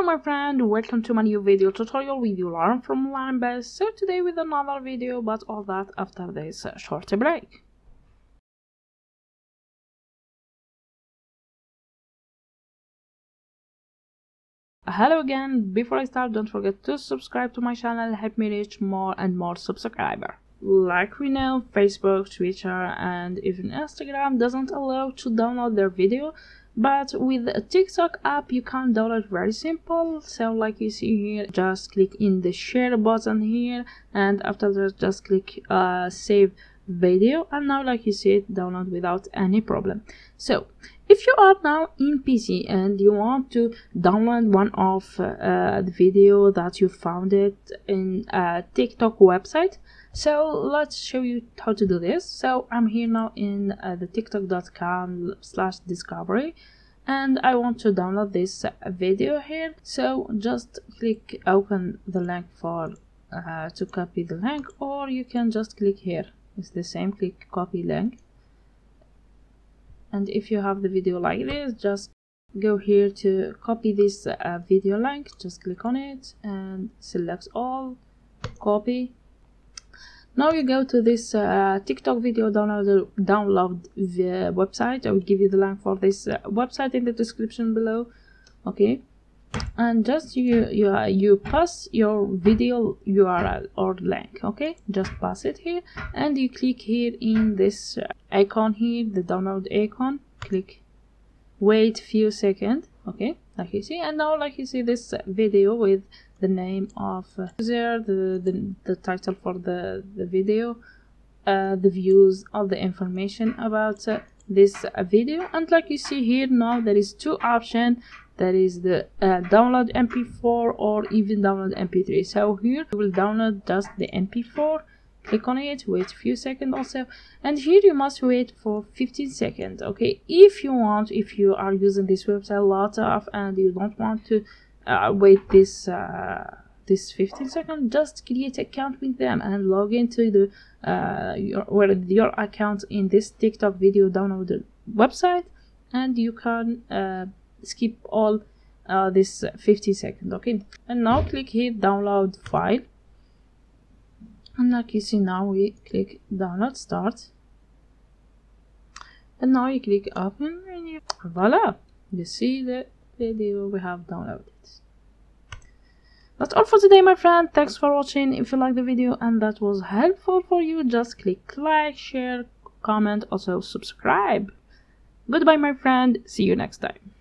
Hello my friend, welcome to my new video tutorial with you Learn from Linebase. So today with another video, but all that after this short break. Hello again. Before I start, don't forget to subscribe to my channel, help me reach more and more subscribers. Like we know, Facebook, Twitter and even Instagram doesn't allow to download their video, but with a TikTok app you can download very simple. So like you see here, just click in the share button here, and after that just click save video, and now like you see it download without any problem. So if you are now in PC and you want to download one of the video that you found it in a TikTok website, so let's show you how to do this. So I'm here now in the tiktok.com/discovery, and I want to download this video here. So just click open the link for to copy the link, or you can just click here. It's the same, click copy link. And if you have the video like this, just go here to copy this video link, just click on it and select all, copy. Now you go to this TikTok video download website. I will give you the link for this website in the description below. Okay, and just you pass your video URL or link. Okay, just pass it here, and you click here in this icon here, the download icon. Click, wait few seconds. Okay, like you see, and now like you see this video with the name of user, the title for the video, the views, all the information about this video. And like you see here, now there is two options. That is the download MP4 or even download MP3. So here you will download just the MP4. Click on it, wait a few seconds also, and here you must wait for 15 seconds. Okay, if you are using this website a lot of and you don't want to wait this 15 seconds, just create an account with them and log into the your account in this TikTok video download website, and you can skip all this 50 seconds. Okay, and now click here download file, and like you see, now we click download start, and now you click open, and voila, you see the video we have downloaded. That's all for today my friend. Thanks for watching. If you like the video and that was helpful for you, just click like, share, comment, also subscribe. Goodbye my friend, see you next time.